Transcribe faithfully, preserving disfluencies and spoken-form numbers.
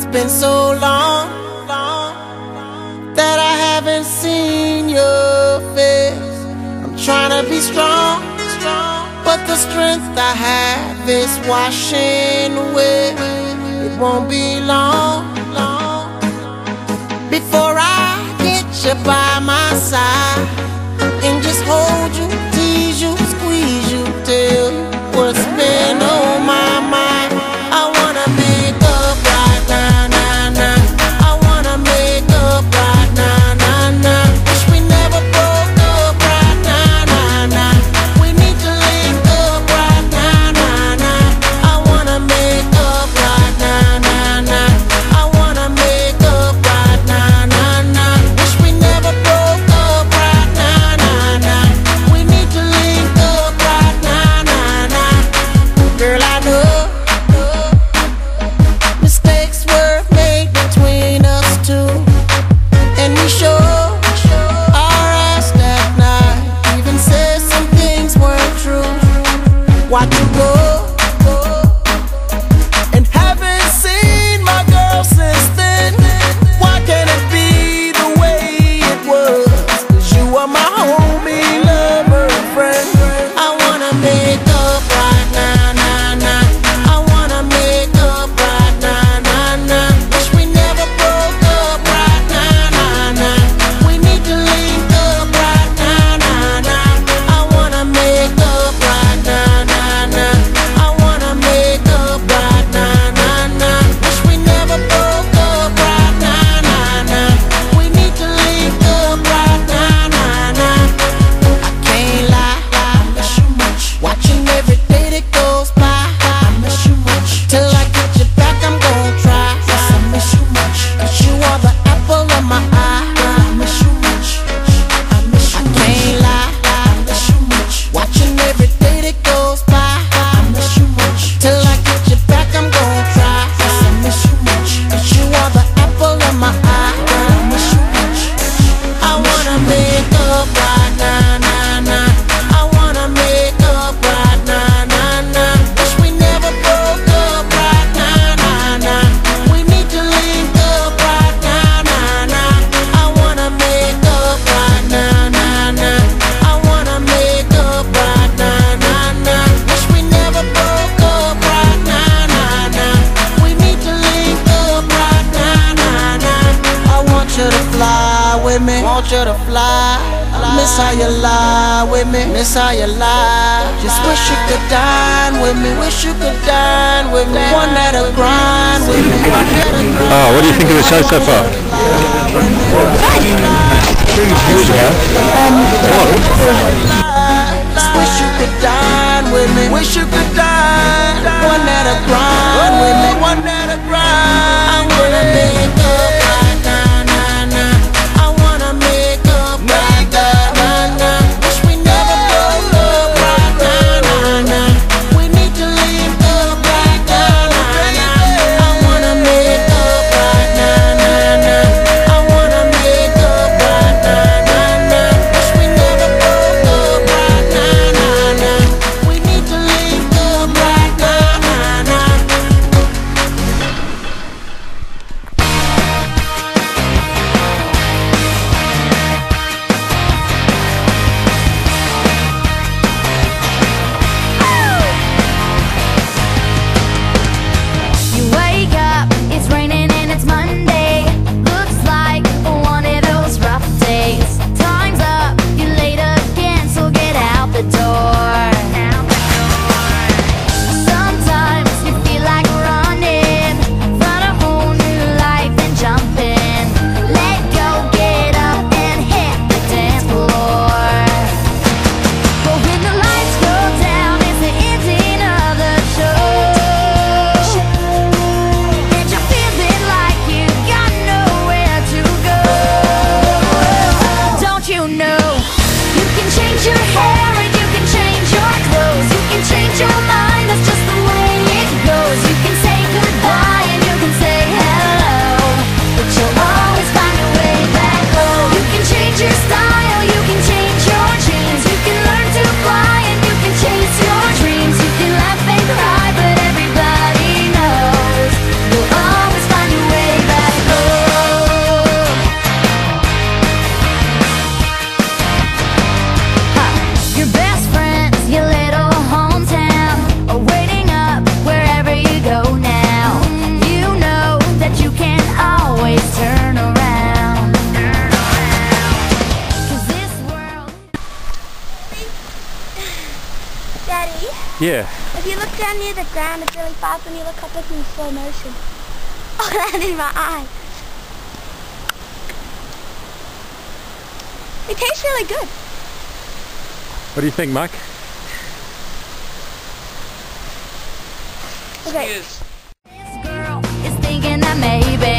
been so long, long that I haven't seen your face. I'm trying to be strong, strong, but the strength I have is washing away. It won't be long, long before I get you by my side and just hold you, tease you, squeeze you, tell you what's been on my mind. I wanna make up right now, now, now. I wanna make up right now, now, now. Wish we never broke up right now, now, now. We need to link up right now, now, now. I wanna make up right now, now, now. I wanna make up right now, now, now. Wish we never broke up right now, now, now. We need to link up right now, now, now. Girl, I know mistakes were made between us two, and we showed our ass that night. Even said some things weren't true. Watch you go, and haven't seen my girl since then. Why can't it be the way it was? 'Cause you are my homie, lover, and friend. I wanna make up right now, now, now. I wanna make up right now, now, now. Wish we never broke up right now, now, now. We need to link up right now, now, now. I wanna make up right now, now, now. I wanna make up right now, now, now. Wish we never broke up right now, now, now. We need to link up right now, now, now. I can't lie, I miss you much. Watching every day that goes by, I miss you much. Till I get you back, I'm gon' try. Yes, I miss you much. 'Cause you are the apple of my eye. I miss you much. I miss you much. I can't lie, I miss you much. Watching every day that goes by, I miss you much. Till I get you back, I'm gon' try. Yes, I miss you much. 'Cause you are the apple of my eye. I miss you much. I wanna make up right now, now, now. I wanna make up right now, now, now. Wish we never broke up right now, now, now. We need to link up right now, now, now. I wanna make up right now, now, now. I wanna make up right now, now, now. Wish we never broke up right now, now, now. We need to link up right now, now, now. I want you to fly with me, want you to fly. Miss how you lie with me, miss how you lie. Just wish you could dine with me, wish you could dine with me. One that'll grind with me. Oh, what do you think of the show so far? Just wish you could dine with me, wish you could dine. One that'll grind with me, one that'll grind. I wanna make up right now, now, now. I wanna make up right now, now, now. Wish we never broke up right now, now, now. We need to link up right now, now, now. I wanna make up right now, now, now. I wanna make up right now, now, now. Wish we never broke up right now, now, now. We need to link up right now, now, now. Yeah. If you look down near the ground, it's really fast. When you look up, it's in slow motion. Oh, that in my eye. It tastes really good. What do you think, Mike? Okay. This girl is thinking that maybe